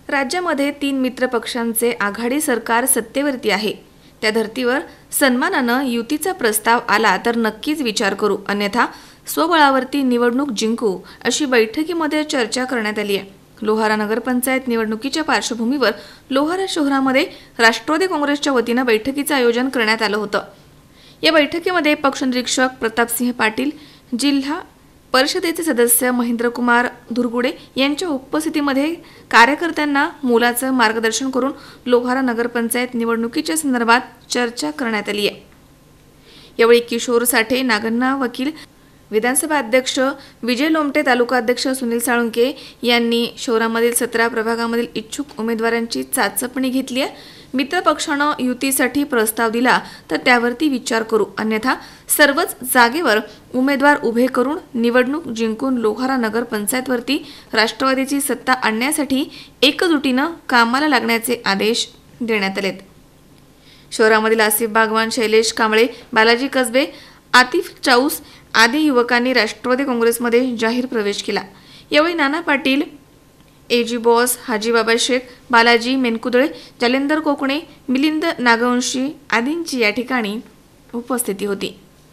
राज्यामध्ये 3 मित्र पक्षांचे आघाडी सरकार सत्तेवरती आहे। त्या धर्तीवर सन्मानानं युतीचा प्रस्ताव आला तर नक्कीच विचार करू, अन्यथा स्वबळावरती निवडणूक जिंकू, अशी बैठकीमध्ये चर्चा करण्यात आली आहे। लोहारा नगरपंचायत निवडणुकीच्या पार्श्वभूमीवर लोहारा शहरामध्ये राष्ट्रवादी काँग्रेसच्या वतीनं बैठकीचं आयोजन करण्यात आलं होतं। या बैठकीमध्ये पक्षनिरीक्षक प्रतापसिंह पाटील, जिल्हा परिषदेचे सदस्य महेंद्रकुमार धुरगुडे यांच्या उपस्थितीमध्ये कार्यकर्त्यांना मोलाचं मार्गदर्शन करून लोहारा नगरपंचायत निवडणुकीच्या संदर्भात चर्चा करण्यात आली आहे। यावेळी किशोर साठे, नागन्ना वकील, विधानसभा अध्यक्ष विजय लोमटे, तालुका अध्यक्ष सुनील साळुंके यांनी शहरामधील 17 प्रभागामधील इच्छुक उमेदवारांची चाचपणी घेतली आहे। मित्र पक्षानं युतीसाठी प्रस्ताव दिला तर त्यावरती विचार करू, अन्यथा सर्वच जागेवर उमेदवार उभे करून निवडणूक जिंकून लोहारा नगरपंचायतवरती राष्ट्रवादीची सत्ता आणण्यासाठी एकजुटीनं कामाला लागण्याचे आदेश देण्यात आलेत। शहरामधील आसिफ बागवान, शैलेश कांबळे, बालाजी कसबे, आतिफ चाऊस आदी युवकांनी राष्ट्रवादी काँग्रेसमध्ये जाहीर प्रवेश केला। यावेळी नाना पाटील, एजी बॉस, हाजी बाबा शेख, बालाजी मेनकुदळे, जालेंदर कोकणे, मिलिंद नागवंशी आदींची या ठिकाणी उपस्थिती होती।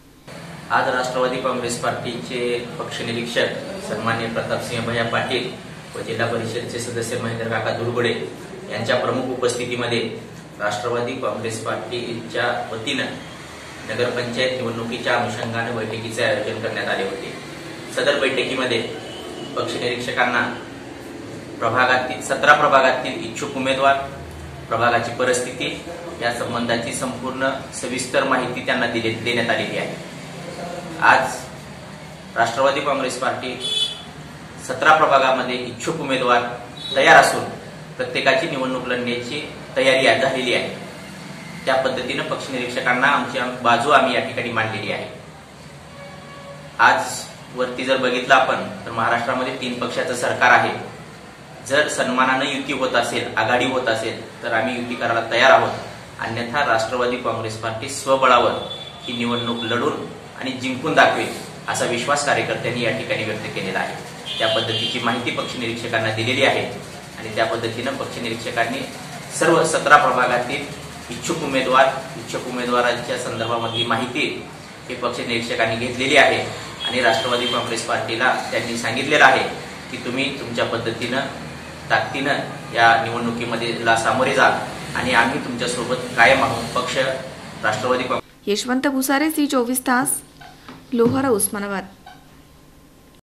आज राष्ट्रवादी काँग्रेस पार्टीचे पक्षनिरीक्षक सन्माननीय प्रतापसिंह भैया पाटील व जिल्हा परिषदेचे सदस्य महेंद्र काका धुरगुडे यांच्या प्रमुख उपस्थितीमध्ये राष्ट्रवादी काँग्रेस पार्टीच्या वतीनं नगरपंचायत निवडणुकीच्या अनुषंगाने बैठकीचे आयोजन करण्यात आले होते। सदर बैठकीमध्ये पक्षनिरीक्षकांना प्रभागातील 17 प्रभागातील इच्छुक उमेदवार, प्रभागाची परिस्थिती या संबंधाची संपूर्ण सविस्तर माहिती त्यांना देण्यात आलेली आहे। आज राष्ट्रवादी काँग्रेस पार्टी 17 प्रभागामध्ये इच्छुक उमेदवार तयार असून प्रत्येकाची निवडणूक लढण्याची तयारी झालेली आहे। त्या पद्धतीने पक्षनिरीक्षकांना आमची बाजू आम्ही या ठिकाणी मांडलेली आहे। आज वरती जर बघितलं आपण तर महाराष्ट्रामध्ये 3 पक्षाचं सरकार आहे। जर सन्मानानं युती होत असेल, आघाडी होत असेल तर आम्ही युती करायला तयार आहोत, अन्यथा राष्ट्रवादी काँग्रेस पार्टी स्वबळावर ही निवडणूक लढून आणि जिंकून दाखवेल असा विश्वास कार्यकर्त्यांनी या ठिकाणी व्यक्त केलेला आहे। त्या पद्धतीची माहिती पक्षनिरीक्षकांना दिलेली आहे आणि त्या पद्धतीनं पक्षनिरीक्षकांनी सर्व 17 प्रभागातील इच्छुक उमेदवारांच्या संदर्भामधली माहिती हे पक्षनिरीक्षकांनी घेतलेली आहे आणि राष्ट्रवादी काँग्रेस पार्टीला त्यांनी सांगितलेलं आहे की तुम्ही तुमच्या पद्धतीनं ताकदीनं या निवडणुकीमध्ये सामोरे जा आणि आम्ही तुमच्या सोबत कायम आहोत। पक्ष राष्ट्रवादी यशवंत भुसारे, सी 24 तास, लोहारा, उस्मानाबाद।